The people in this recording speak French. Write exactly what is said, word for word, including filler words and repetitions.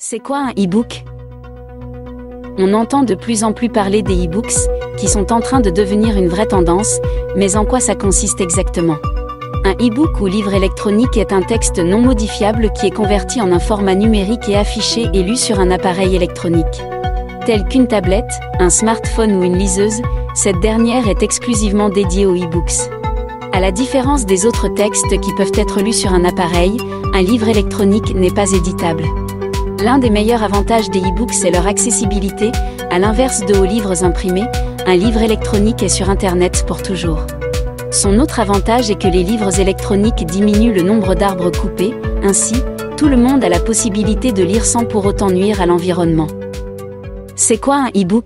C'est quoi un e-book? On entend de plus en plus parler des e-books, qui sont en train de devenir une vraie tendance, mais en quoi ça consiste exactement? Un e-book ou livre électronique est un texte non modifiable qui est converti en un format numérique et affiché et lu sur un appareil électronique. Tel qu'une tablette, un smartphone ou une liseuse, cette dernière est exclusivement dédiée aux e-books. À la différence des autres textes qui peuvent être lus sur un appareil, un livre électronique n'est pas éditable. L'un des meilleurs avantages des e-books est leur accessibilité, à l'inverse de aux livres imprimés, un livre électronique est sur Internet pour toujours. Son autre avantage est que les livres électroniques diminuent le nombre d'arbres coupés, ainsi, tout le monde a la possibilité de lire sans pour autant nuire à l'environnement. C'est quoi un e-book ?